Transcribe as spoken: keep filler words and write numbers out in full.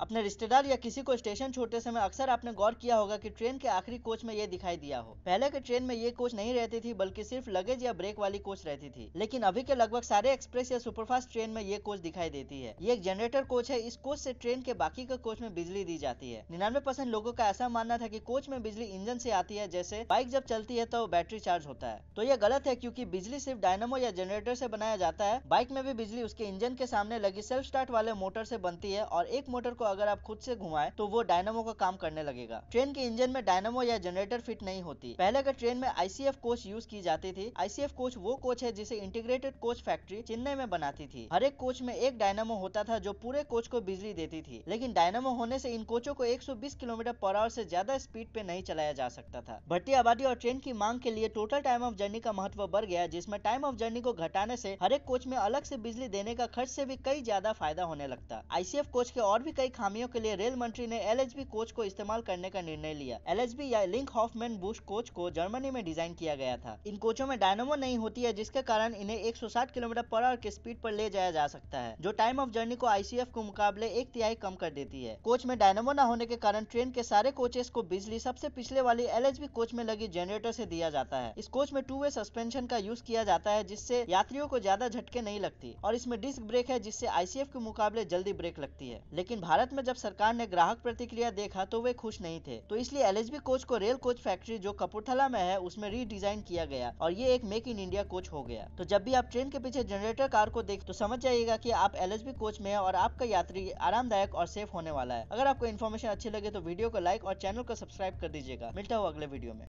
अपने रिश्तेदार या किसी को स्टेशन छोड़ते समय अक्सर आपने गौर किया होगा कि ट्रेन के आखिरी कोच में ये दिखाई दिया हो। पहले के ट्रेन में ये कोच नहीं रहती थी, बल्कि सिर्फ लगेज या ब्रेक वाली कोच रहती थी। लेकिन अभी के लगभग सारे एक्सप्रेस या सुपरफास्ट ट्रेन में ये कोच दिखाई देती है। ये एक जनरेटर कोच है। इस कोच से ट्रेन के बाकी के कोच में बिजली दी जाती है। निन्यानवे परसेंट लोगों का ऐसा मानना था कि कोच में बिजली इंजन से आती है, जैसे बाइक जब चलती है तो बैटरी चार्ज होता है। तो यह गलत है, क्योंकि बिजली सिर्फ डायनामो या जनरेटर से बनाया जाता है। बाइक में भी बिजली उसके इंजन के सामने लगी सेल्फ स्टार्ट वाले मोटर से बनती है, और एक मोटर को अगर आप खुद से घुमाएं तो वो डायनामो का काम करने लगेगा। ट्रेन के इंजन में डायनामो या जनरेटर फिट नहीं होती। पहले के ट्रेन में आईसीएफ कोच यूज की जाती थी। आईसीएफ कोच वो कोच है जिसे इंटीग्रेटेड कोच फैक्ट्री चेन्नई में बनाती थी। हर एक कोच में एक डायनामो होता था जो पूरे कोच को बिजली देती थी। लेकिन डायनामो होने से इन कोचों को एक सौ बीस किलोमीटर पर आवर से ज्यादा स्पीड पे नहीं चलाया जा सकता था। बढ़ती आबादी और ट्रेन की मांग के लिए टोटल टाइम ऑफ जर्नी का महत्व बढ़ गया, जिसमें टाइम ऑफ जर्नी को घटाने से हर एक कोच में अलग से बिजली देने का खर्च से भी कई ज्यादा फायदा होने लगता। आईसीएफ कोच के और भी कई खामियों के लिए रेल मंत्री ने एलएचबी कोच को इस्तेमाल करने का निर्णय लिया। एलएचबी या लिंक हॉफमैन बूस्ट कोच को जर्मनी में डिजाइन किया गया था। इन कोचों में डायनामो नहीं होती है, जिसके कारण इन्हें एक सौ साठ किलोमीटर पर आवर की स्पीड पर ले जाया जा सकता है, जो टाइम ऑफ जर्नी को आईसीएफ के मुकाबले एक तिहाई कम कर देती है। कोच में डायनामो न होने के कारण ट्रेन के सारे कोचेस को बिजली सबसे पिछले वाली एलएचबी कोच में लगी जनरेटर से दिया जाता है। इस कोच में टू वे सस्पेंशन का यूज किया जाता है, जिससे यात्रियों को ज्यादा झटके नहीं लगती, और इसमें डिस्क ब्रेक है, जिससे आईसीएफ के मुकाबले जल्दी ब्रेक लगती है। लेकिन भारत में जब सरकार ने ग्राहक प्रतिक्रिया देखा तो वे खुश नहीं थे, तो इसलिए एलएचबी कोच को रेल कोच फैक्ट्री जो कपूरथला में है उसमें रीडिजाइन किया गया, और ये एक मेक इन इंडिया कोच हो गया। तो जब भी आप ट्रेन के पीछे जनरेटर कार को देख तो समझ जाइएगा कि आप एलएचबी कोच में हैं और आपका यात्री आरामदायक और सेफ होने वाला है। अगर आपको इन्फॉर्मेशन अच्छी लगे तो वीडियो को लाइक और चैनल को सब्सक्राइब कर दीजिएगा। मिलता हूँ अगले वीडियो में।